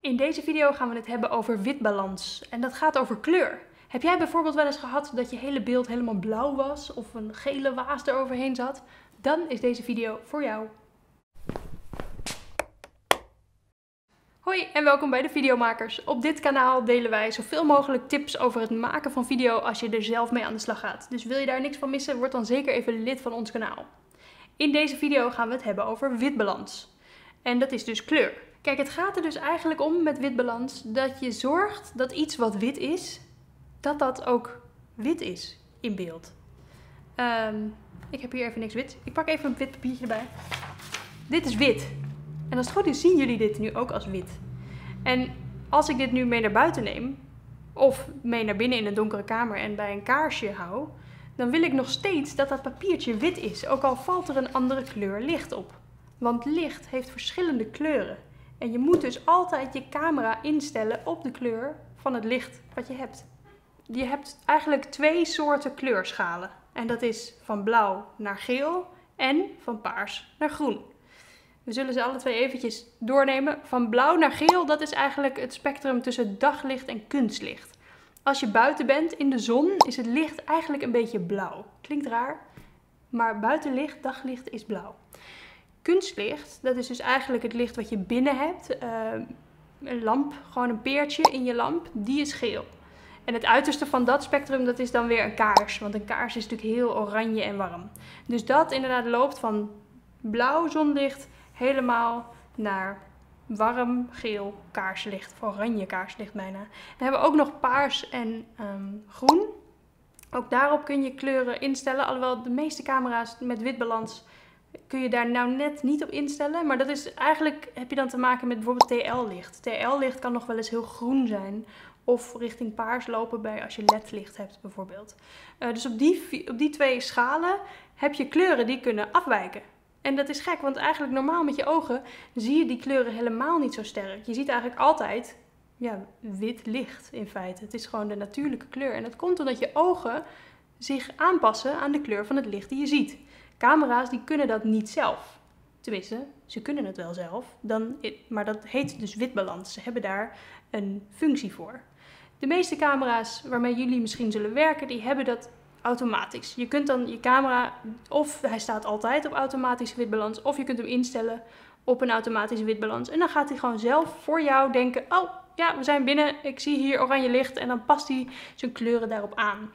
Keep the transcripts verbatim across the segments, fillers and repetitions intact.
In deze video gaan we het hebben over witbalans en dat gaat over kleur. Heb jij bijvoorbeeld wel eens gehad dat je hele beeld helemaal blauw was of een gele waas eroverheen zat? Dan is deze video voor jou. Hoi en welkom bij de Videomakers. Op dit kanaal delen wij zoveel mogelijk tips over het maken van video als je er zelf mee aan de slag gaat. Dus wil je daar niks van missen, word dan zeker even lid van ons kanaal. In deze video gaan we het hebben over witbalans. En dat is dus kleur. Kijk, het gaat er dus eigenlijk om met witbalans dat je zorgt dat iets wat wit is, dat dat ook wit is in beeld. Um, ik heb hier even niks wit. Ik pak even een wit papiertje erbij. Dit is wit. En als het goed is zien jullie dit nu ook als wit. En als ik dit nu mee naar buiten neem, of mee naar binnen in een donkere kamer en bij een kaarsje hou, dan wil ik nog steeds dat dat papiertje wit is, ook al valt er een andere kleur licht op. Want licht heeft verschillende kleuren. En je moet dus altijd je camera instellen op de kleur van het licht wat je hebt. Je hebt eigenlijk twee soorten kleurschalen. En dat is van blauw naar geel en van paars naar groen. We zullen ze alle twee eventjes doornemen. Van blauw naar geel, dat is eigenlijk het spectrum tussen daglicht en kunstlicht. Als je buiten bent in de zon, is het licht eigenlijk een beetje blauw. Klinkt raar, maar buitenlicht, daglicht, is blauw. Kunstlicht, dat is dus eigenlijk het licht wat je binnen hebt. Uh, een lamp, gewoon een peertje in je lamp, die is geel. En het uiterste van dat spectrum, dat is dan weer een kaars. Want een kaars is natuurlijk heel oranje en warm. Dus dat inderdaad loopt van blauw zonlicht helemaal naar warm geel kaarslicht. Of oranje kaarslicht bijna. Dan hebben we ook nog paars en um, groen. Ook daarop kun je kleuren instellen. Alhoewel de meeste camera's met witbalans kun je daar nou net niet op instellen. Maar dat is eigenlijk, heb je dan te maken met bijvoorbeeld T L-licht. T L-licht kan nog wel eens heel groen zijn. Of richting paars lopen bij als je L E D-licht hebt bijvoorbeeld. Uh, dus op die, op die twee schalen heb je kleuren die kunnen afwijken. En dat is gek, want eigenlijk normaal met je ogen zie je die kleuren helemaal niet zo sterk. Je ziet eigenlijk altijd ja, wit licht in feite. Het is gewoon de natuurlijke kleur. En dat komt omdat je ogen zich aanpassen aan de kleur van het licht die je ziet. Camera's die kunnen dat niet zelf. Tenminste, ze kunnen het wel zelf, dan, maar dat heet dus witbalans. Ze hebben daar een functie voor. De meeste camera's waarmee jullie misschien zullen werken, die hebben dat automatisch. Je kunt dan je camera, of hij staat altijd op automatische witbalans, of je kunt hem instellen op een automatische witbalans. En dan gaat hij gewoon zelf voor jou denken, oh ja, we zijn binnen, ik zie hier oranje licht, en dan past hij zijn kleuren daarop aan.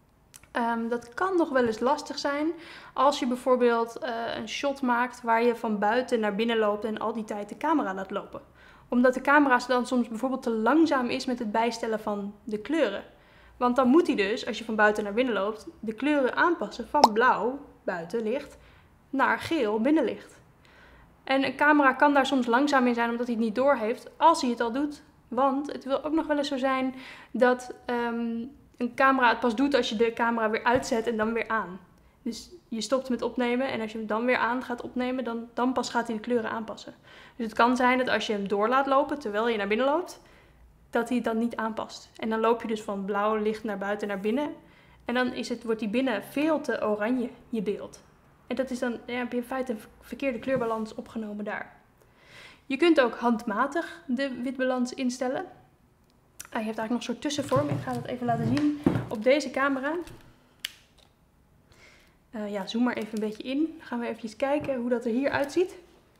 Um, dat kan nog wel eens lastig zijn als je bijvoorbeeld uh, een shot maakt waar je van buiten naar binnen loopt en al die tijd de camera laat lopen. Omdat de camera dan soms bijvoorbeeld te langzaam is met het bijstellen van de kleuren. Want dan moet hij dus, als je van buiten naar binnen loopt, de kleuren aanpassen van blauw, buitenlicht, naar geel, binnenlicht. En een camera kan daar soms langzaam in zijn omdat hij het niet doorheeft, als hij het al doet. Want het wil ook nog wel eens zo zijn dat um, een camera het pas doet als je de camera weer uitzet en dan weer aan. Dus je stopt met opnemen en als je hem dan weer aan gaat opnemen, dan, dan pas gaat hij de kleuren aanpassen. Dus het kan zijn dat als je hem door laat lopen terwijl je naar binnen loopt, dat hij het dan niet aanpast. En dan loop je dus van blauw licht naar buiten naar binnen. En dan is het, wordt die binnen veel te oranje, je beeld. En dat is dan, ja, heb je in feite een verkeerde kleurbalans opgenomen daar. Je kunt ook handmatig de witbalans instellen. Ah, je hebt eigenlijk nog een soort tussenvorm. Ik ga dat even laten zien op deze camera. Uh, ja, zoom maar even een beetje in. Dan gaan we even kijken hoe dat er hier uitziet.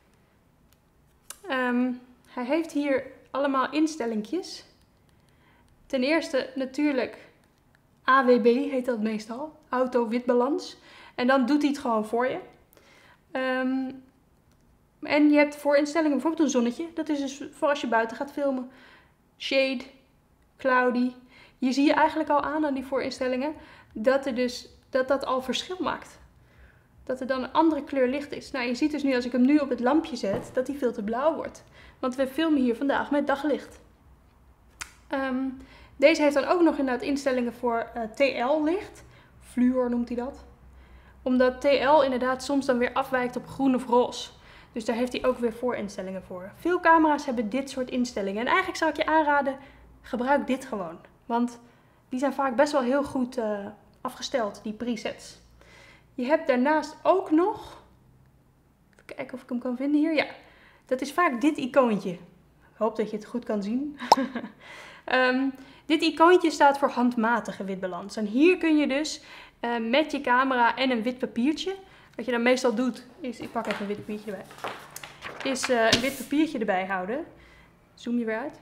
Um, hij heeft hier allemaal instellingjes. Ten eerste natuurlijk A W B heet dat meestal. Auto witbalans. En dan doet hij het gewoon voor je. Um, en je hebt voorinstellingen bijvoorbeeld een zonnetje. Dat is dus voor als je buiten gaat filmen. Shade, cloudy. Je zie je eigenlijk al aan aan die voorinstellingen dat er dus dat dat al verschil maakt. Dat er dan een andere kleur licht is. Nou, je ziet dus nu als ik hem nu op het lampje zet, dat hij veel te blauw wordt. Want we filmen hier vandaag met daglicht. Um, deze heeft dan ook nog inderdaad instellingen voor uh, T L-licht. Fluor noemt hij dat. Omdat T L inderdaad soms dan weer afwijkt op groen of roze. Dus daar heeft hij ook weer voorinstellingen voor. Veel camera's hebben dit soort instellingen. En eigenlijk zou ik je aanraden, gebruik dit gewoon. Want die zijn vaak best wel heel goed uh, afgesteld, die presets. Je hebt daarnaast ook nog, even kijken of ik hem kan vinden hier, ja. Dat is vaak dit icoontje. Ik hoop dat je het goed kan zien. um, dit icoontje staat voor handmatige witbalans. En hier kun je dus uh, met je camera en een wit papiertje, wat je dan meestal doet, is, ik pak even een wit papiertje erbij, is uh, een wit papiertje erbij houden. Zoom je weer uit.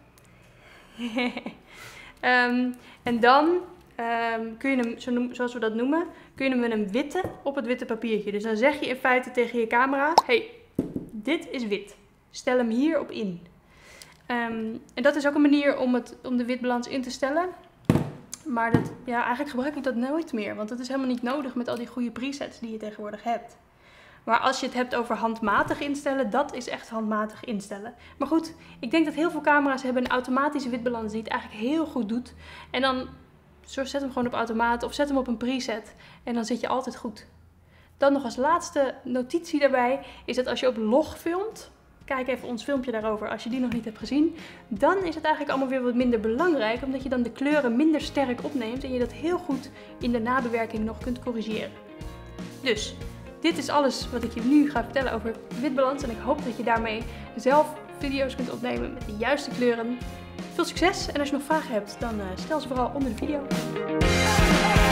um, en dan um, kun je hem, zo noem, zoals we dat noemen, kun je hem met een witte op het witte papiertje. Dus dan zeg je in feite tegen je camera, hey, dit is wit. Stel hem hierop in. Um, en dat is ook een manier om, het, om de witbalans in te stellen. Maar dat, ja, eigenlijk gebruik ik dat nooit meer. Want dat is helemaal niet nodig met al die goede presets die je tegenwoordig hebt. Maar als je het hebt over handmatig instellen, dat is echt handmatig instellen. Maar goed, ik denk dat heel veel camera's hebben een automatische witbalans die het eigenlijk heel goed doet. En dan zo zet hem gewoon op automaat of zet hem op een preset. En dan zit je altijd goed. Dan nog als laatste notitie daarbij is dat als je op log filmt, kijk even ons filmpje daarover als je die nog niet hebt gezien, dan is het eigenlijk allemaal weer wat minder belangrijk, omdat je dan de kleuren minder sterk opneemt en je dat heel goed in de nabewerking nog kunt corrigeren. Dus, dit is alles wat ik je nu ga vertellen over witbalans en ik hoop dat je daarmee zelf video's kunt opnemen met de juiste kleuren. Veel succes en als je nog vragen hebt, dan stel ze vooral onder de video.